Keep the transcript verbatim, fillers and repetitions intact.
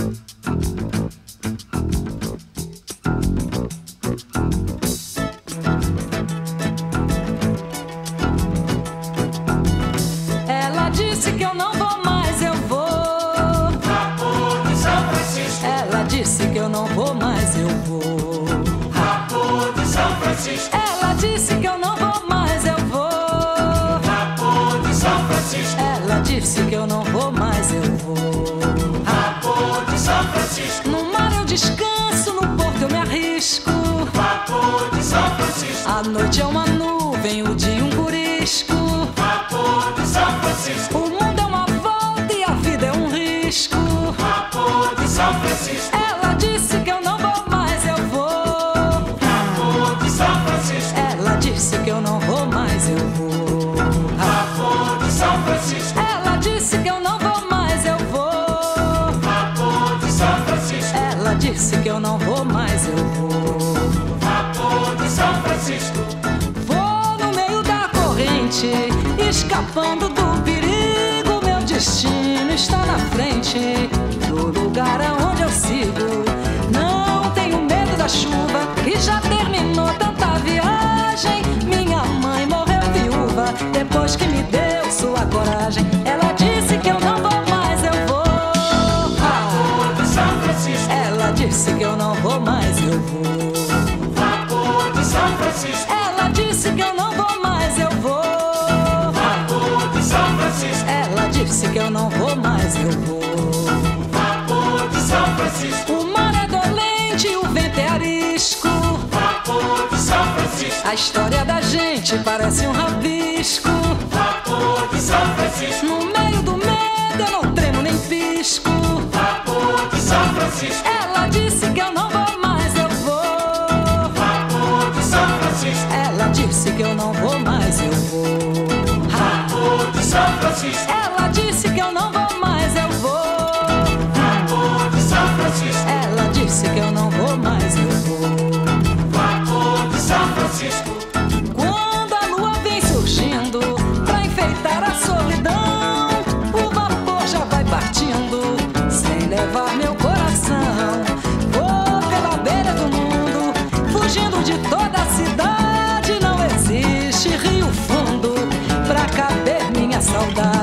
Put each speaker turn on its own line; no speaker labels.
Ela disse que eu não vou mais, eu vou.
Vapor de São Francisco.
Ela disse que eu não vou mais, eu vou.
Vapor de São Francisco.
Ela disse que eu não vou mais, eu vou.
Vapor de São Francisco.
Ela disse que eu não vou mais, eu vou.
Vapor de São Francisco.
No mar eu descanso, no porto eu me arrisco.
Vapor de São Francisco.
A noite é uma nuvem, o dia um curisco.
Vapor de São Francisco.
O mundo é uma volta e a vida é um risco.
Vapor de São Francisco.
Ela disse que eu não vou mais, eu vou.
Vapor de São Francisco.
Ela disse que eu não vou mais, eu vou.
Vapor de São Francisco.
Ela disse que eu não vou mais, eu vou.
Vapor de São Francisco.
Ela disse que eu não vou mais, eu vou.
Vapor de São Francisco.
Vou no meio da corrente, escapando do perigo. Meu destino está na frente do lugar aonde eu sigo. Não tenho medo da chuva, que já terminou tanta viagem. Minha mãe morreu viúva depois que me deu sua coragem. Ela disse que eu não vou mais, eu vou.
Vapor de São Francisco.
Ela disse que eu não vou mais, eu vou.
Vapor de São Francisco.
Ela disse que eu não vou mais, eu vou.
Vapor de São Francisco.
Ela disse que eu não vou mais, eu vou.
Vapor de São Francisco.
O mar é dolente, o vento é arisco.
Vapor de São Francisco.
A história da gente parece um rabisco.
Vapor de São Francisco.
No meio do medo eu não tremo nem pisco.
Vapor de São Francisco.
Ela disse que eu não vou mais, eu vou.
Vapor de São Francisco.
Ela disse que eu não vou mais, eu vou.
Vapor de São Francisco.
Ela disse que eu não vou mais, eu vou.
Vapor de São Francisco.
Ela disse que eu não vou mais, eu vou.
Vapor de São Francisco.
Quando a lua vem surgindo pra enfeitar a solidão, o vapor já vai partindo sem levar meu coração. Vou pela beira do mundo, fugindo de toda a cidade. Não existe rio fundo pra caber minha saudade.